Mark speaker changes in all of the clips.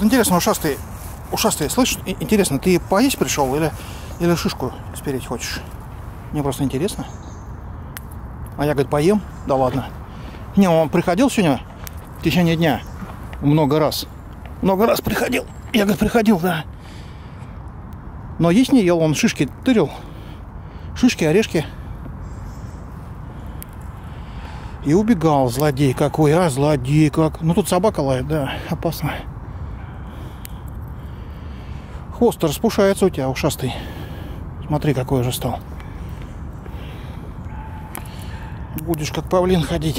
Speaker 1: интересно, ушастый, слышишь? Интересно, ты поесть пришел или шишку спереть хочешь? Мне просто интересно. А я, говорит, поем? Да ладно. Не, он приходил сегодня в течение дня много раз. Много раз приходил. Я, говорит, приходил, да. Но есть не ел, он шишки тырил. Шишки, орешки. И убегал, злодей какой, а, злодей как. Ну тут собака лает, да, опасно. Хвост распушается у тебя, ушастый. Смотри, какой уже стал. Будешь как павлин ходить.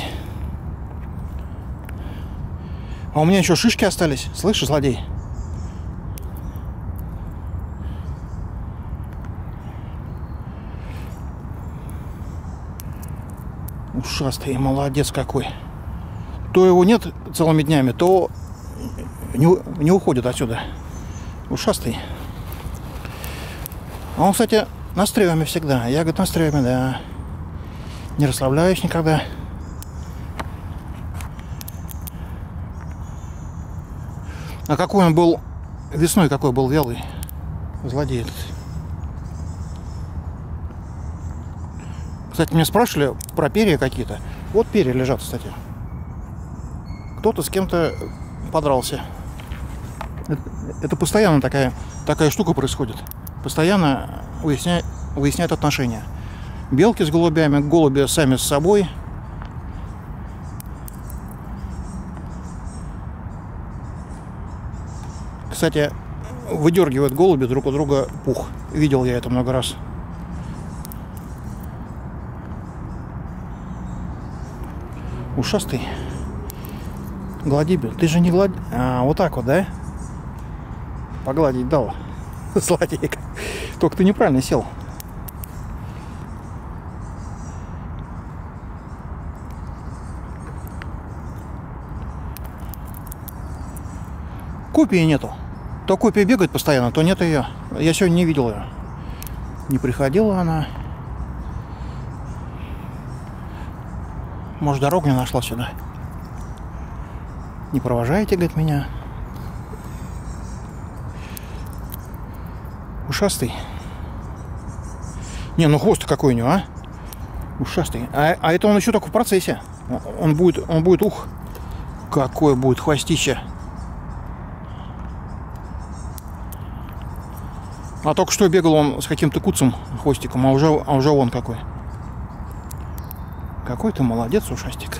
Speaker 1: А у меня еще шишки остались. Слышишь, злодей? Ушастый, молодец какой. То его нет целыми днями, то не уходит отсюда. Ушастый. А он, кстати, на стреме всегда. Я, говорит, на стреме, да. Не расслабляюсь никогда. А какой он был весной, какой был вялый. Злодей этот. Кстати, меня спрашивали про перья какие-то. Вот перья лежат, кстати. Кто-то с кем-то подрался. Это постоянно такая штука происходит. Постоянно выясняют отношения. Белки с голубями, голуби сами с собой. Кстати, выдергивают голуби друг у друга пух. Видел я это много раз. Ушастый. Гладибель. Ты же не глади... А, вот так вот, да? Погладить дал. Злодейка. Только ты неправильно сел. Копии нету. То копия бегает постоянно, то нет ее. Я сегодня не видел ее. Не приходила она. Может, дорогу не нашла сюда. Не провожаете, говорит, меня. Ушастый. Не, ну хвост какой у него, а? Ушастый. А это он еще только в процессе. Он будет, ух, какой будет хвостище. А только что бегал он с каким-то куцем хвостиком, а уже он какой. Какой ты молодец, ушастик.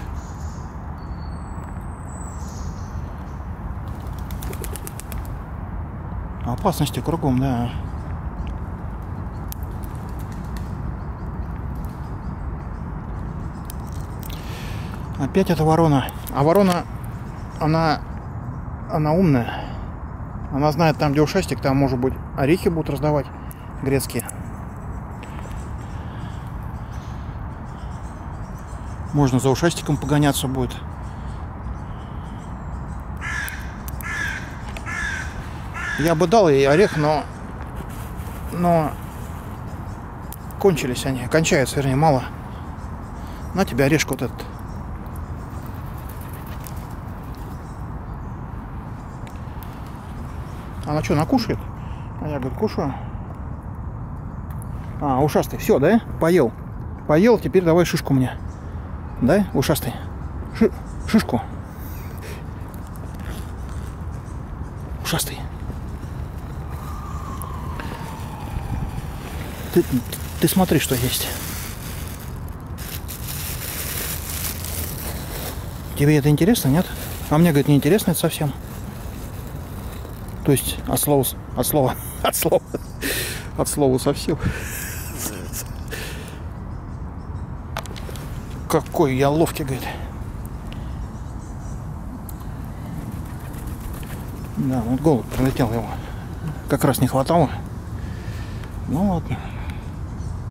Speaker 1: Опасности кругом, да. Опять эта ворона. А ворона, она умная. Она знает, там, где ушастик, там, может быть, орехи будут раздавать грецкие. Можно за ушастиком погоняться будет. Я бы дал ей орех, но кончились они. Кончаются, вернее, мало. На тебе орешку вот этот. Она что, накушает? А я говорю, кушаю. А, ушастый, все, да? Поел. Поел, теперь давай шишку мне. Да, ушастый? Шишку. Ушастый. Ты смотри, что есть. Тебе это интересно, нет? А мне, говорит, не интересно это совсем. То есть от слова совсем. Какой я ловкий, говорит. Да, вот голубь пролетел, его как раз не хватало. Ну ладно.